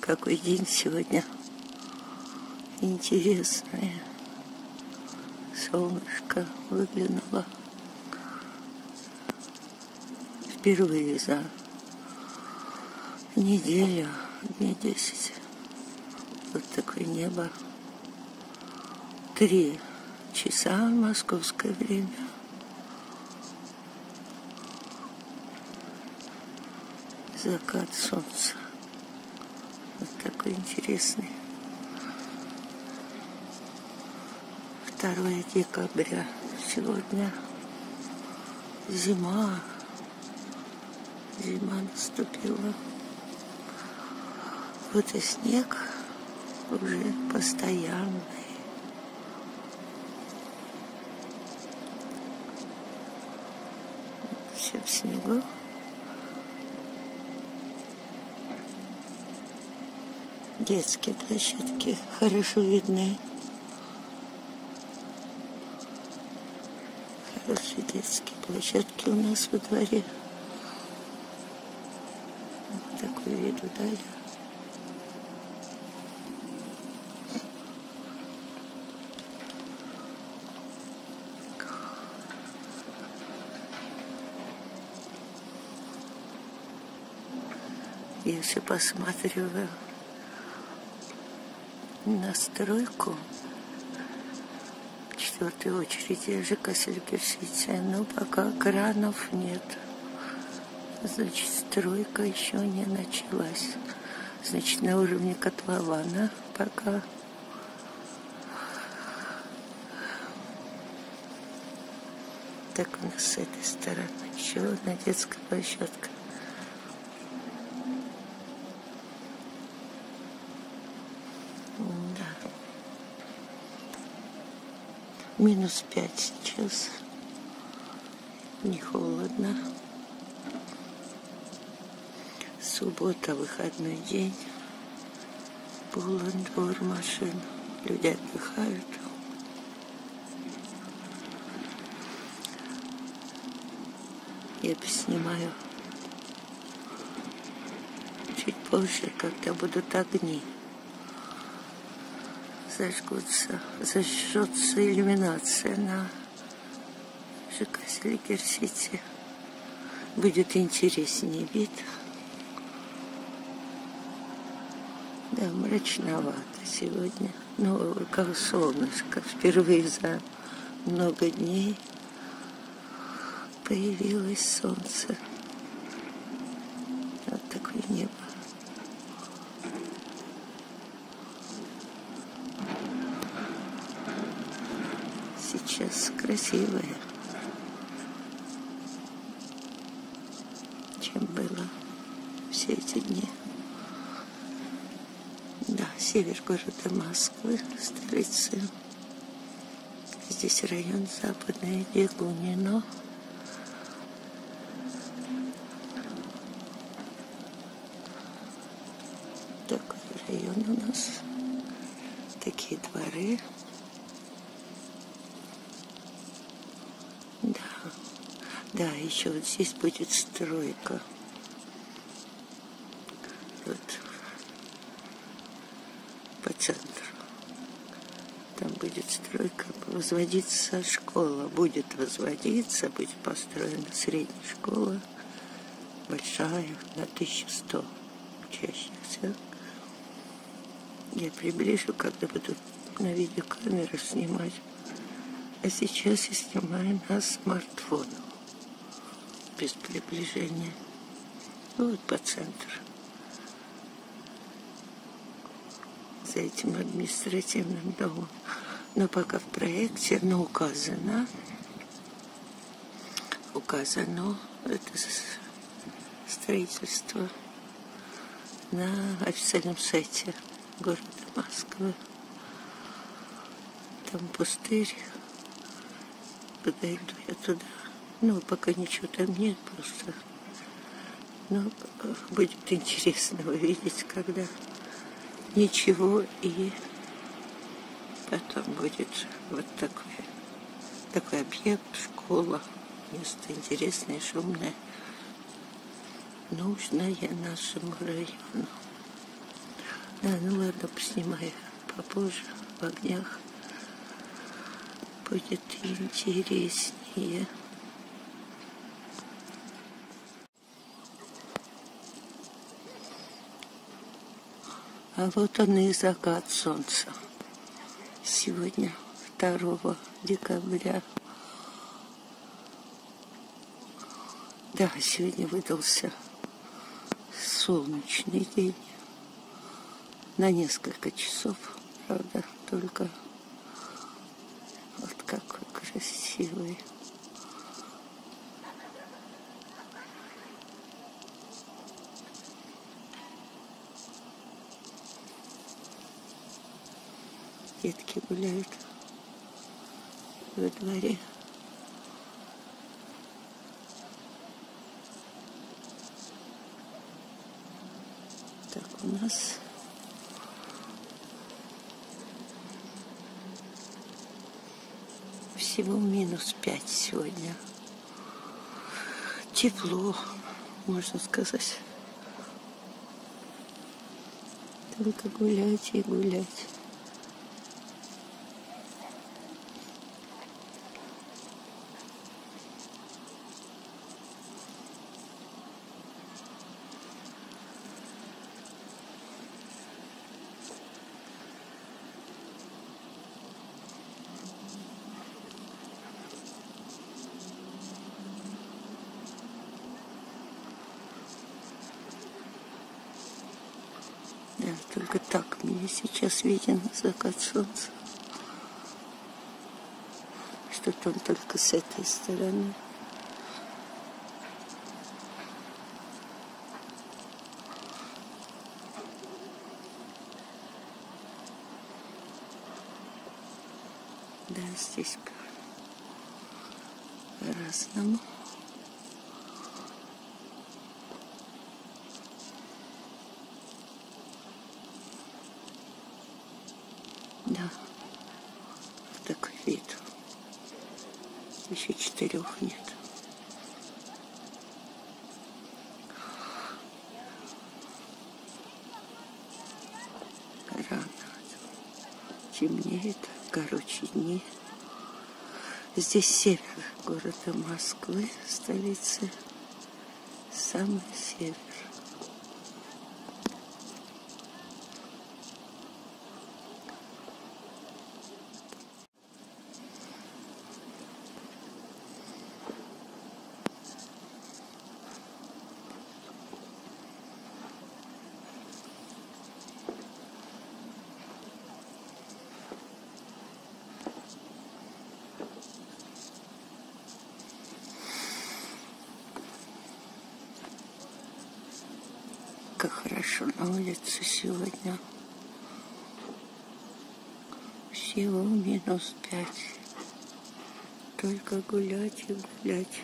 какой день сегодня интересный. Солнышко выглянуло впервые за неделю, дней 10. Вот такое небо. 3 часа московское время. Закат солнца. Вот такой интересный. 2 декабря. Сегодня зима. Зима наступила. Вот и снег уже постоянный. Все в снегу. Детские площадки хорошо видны. Хорошие детские площадки у нас во дворе. Вот такой вид вдали. Я все посматриваю на стройку. В 4-й очереди ЖК Селигер-Сити. Но пока кранов нет. Значит, стройка еще не началась. Значит, на уровне котлована пока. Так у нас с этой стороны еще одна детская площадка. Да. -5 сейчас. Не холодно. Суббота, выходной день. Полон двор машин. Люди отдыхают. Я поснимаю чуть позже, когда будут огни. Зажжется иллюминация на ЖК Селигер-Сити. Будет интереснее вид. Да, мрачновато сегодня. Но как солнышко. Впервые за много дней появилось солнце. Вот такое небо. Сейчас красивое, чем было все эти дни. Да, север города Москвы, столицы. Здесь район Западное Дегунино. Такой район у нас. Такие дворы. Да, еще вот здесь будет стройка. Вот по центру. Там будет стройка, возводиться школа. Будет возводиться, будет построена средняя школа. Большая, на 1100 учащихся. Я приближу, когда буду на видеокамеру снимать. А сейчас я снимаю на смартфон. Без приближения. Вот по центру. За этим административным домом. Но пока в проекте, но указано это строительство на официальном сайте города Москвы. Там пустырь. Подойду я туда. Ну, пока ничего там нет просто. Но будет интересно увидеть, когда ничего, и потом будет вот такой объект, школа, место интересное, шумное, нужное нашему району. Да, ну ладно, поснимаю попозже, в огнях. Будет интереснее. А вот он и закат солнца. Сегодня 2 декабря. Да, сегодня выдался солнечный день. На несколько часов, правда, только вот какой красивый. Детки гуляют во дворе. Так, у нас всего -5 сегодня. Тепло, можно сказать. Только гулять и гулять. Да, только так мне сейчас виден закат солнца. Что-то он только с этой стороны. Да, здесь по-разному. Да, такой вид. Еще 4 нет. Рано. Темнеет, короче, дни. Здесь север города Москвы, столицы, самый север. Как хорошо на улице сегодня. Всего -5. Только гулять и гулять.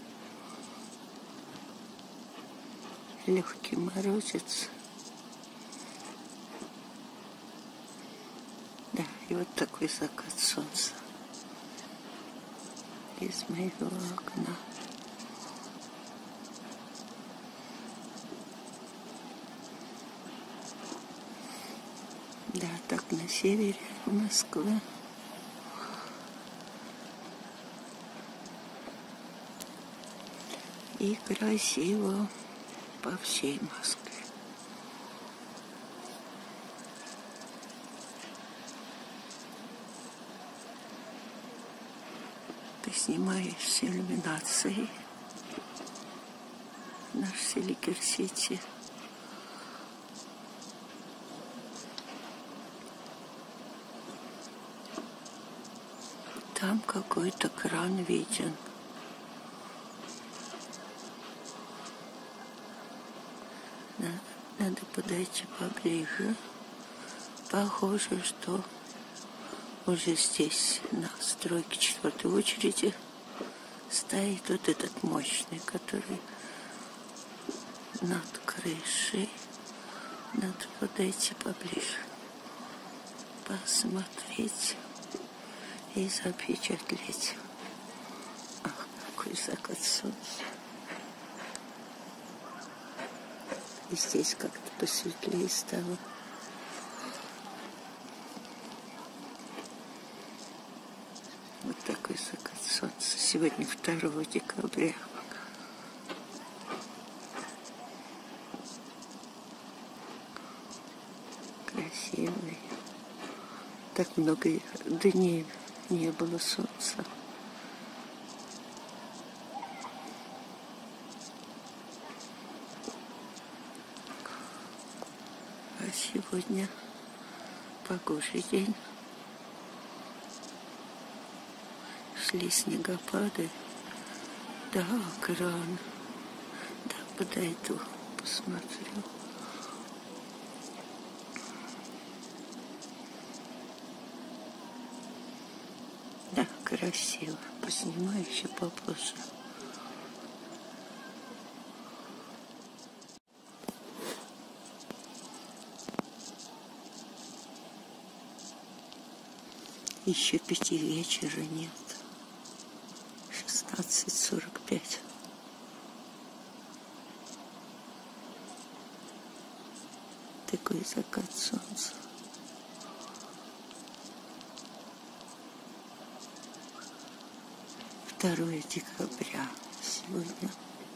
Легкий морозец. Да, и вот такой закат солнца из моего окна. Да, так на севере Москвы. И красиво по всей Москве. Ты снимаешь с иллюминацией наш Селигер-Сити. Там какой-то кран виден. Надо подойти поближе. Похоже, что уже здесь, на стройке 4-й очереди, стоит вот этот мощный, который над крышей. Надо подойти поближе, посмотреть и запечатлеть. Ах, какой закат солнца. И здесь как-то посветлее стало. Сегодня 2 декабря. Красивый. Так много дней не было солнца. А сегодня погожий день. Шли снегопады. Да, кран. Да, подойду, посмотрю. Да, красиво. Поснимаю еще попозже. Еще 5 вечера нет. 16:45. Такой закат солнца. Второе декабря сегодня.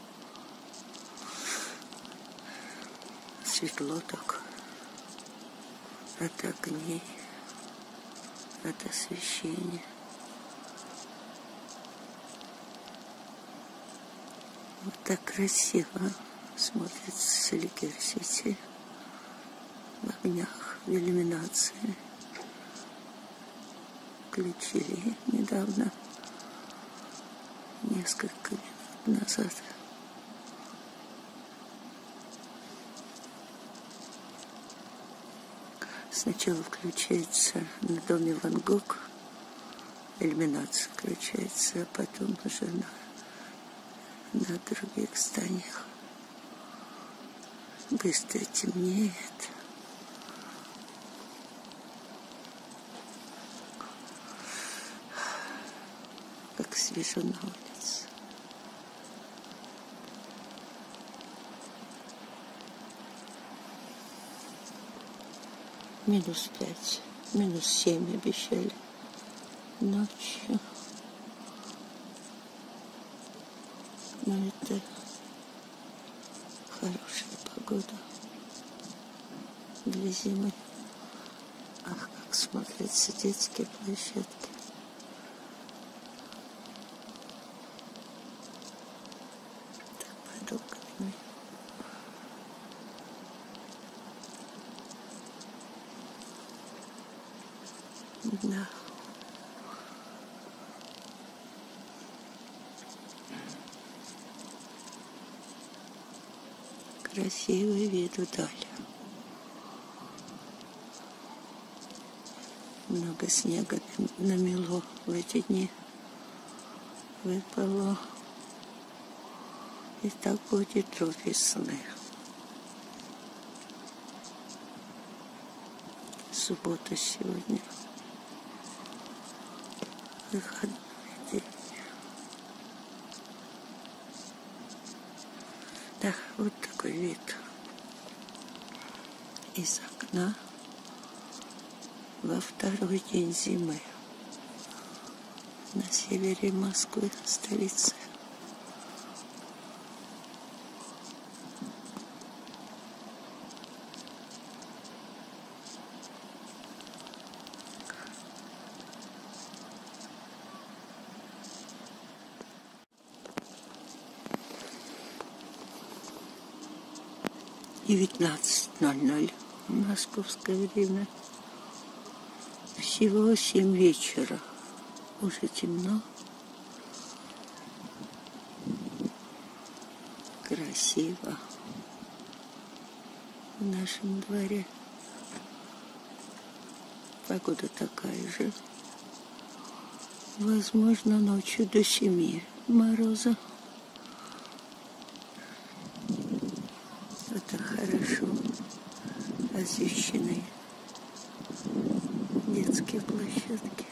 Светло так. От огней, от освещения. Вот так красиво смотрится Селигер-Сити в огнях, в иллюминации. Включили недавно, несколько минут назад. Сначала включается на доме Ван Гог, иллюминация включается, а потом уже на других зданиях. Быстро темнеет. Как свежо на улице. -5, -7 обещали ночью. Но это хорошая погода для зимы. Ах, как смотрятся детские площадки. Так, пойду к ним. Да. Красивый вид вдаль. Много снега намело в эти дни. Выпало. И так будет до весны. Суббота сегодня. Выходной день. Да, вот такой вид из окна во 2-й день зимы на севере Москвы, столицы. И 19:00 московское время. Всего 7 вечера. Уже темно. Красиво. В нашем дворе. Погода такая же. Возможно, ночью до 7 мороза. Это хорошо освещены детские площадки.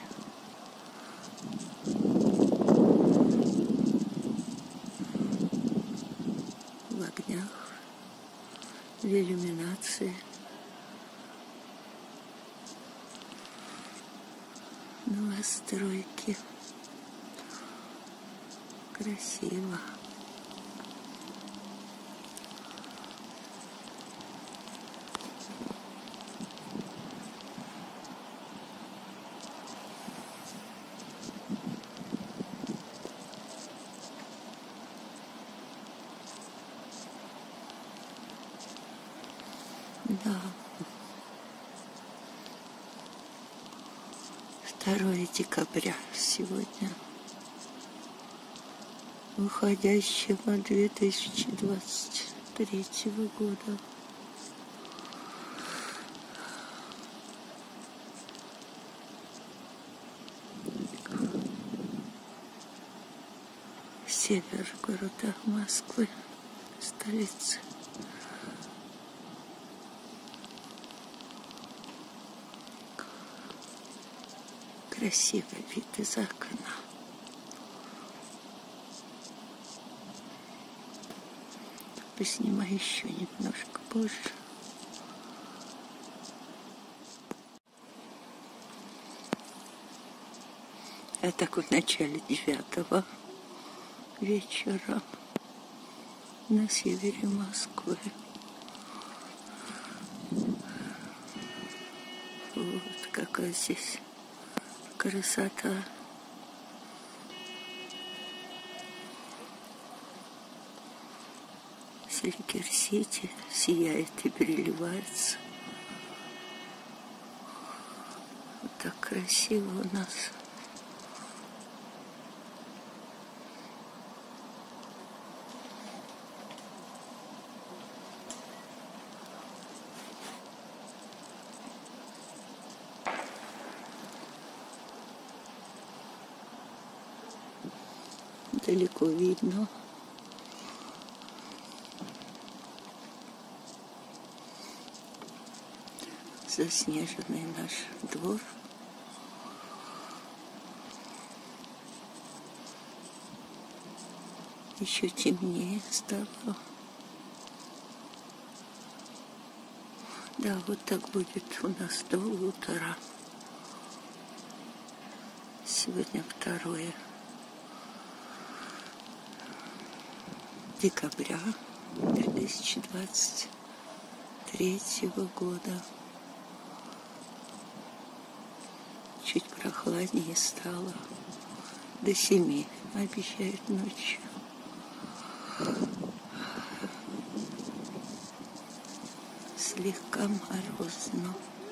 В огнях, в иллюминации. Новостройки. красиво. Да. 2 декабря сегодня, выходящего 2023 года. Север города Москвы, столицы. Красивый вид из окна. Поснимаю еще немножко позже. А так в начале 9 вечера на севере Москвы. Вот какая здесь красота. Селигер-Сити сияет и переливается. Вот так красиво у нас. Далеко видно. Заснеженный наш двор. Еще темнее стало. Да, вот так будет у нас до утра. Сегодня 2 декабря 2023 года. Чуть прохладнее стало. До 7 обещают ночью. Слегка морозно.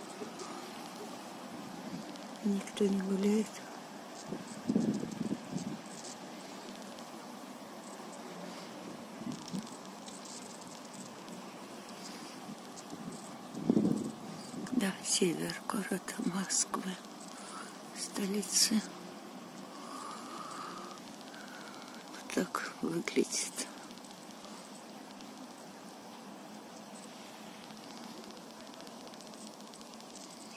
Никто не гуляет. Да, север города Москвы, столицы. Вот так выглядит.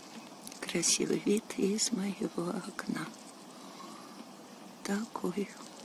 Красивый вид из моего окна. Такой.